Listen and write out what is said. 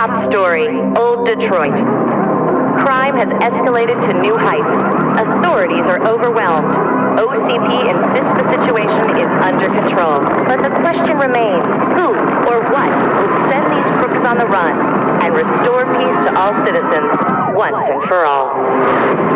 Top story, Old Detroit. Crime has escalated to new heights. Authorities are overwhelmed. OCP insists the situation is under control. But the question remains, who or what will send these crooks on the run and restore peace to all citizens once and for all?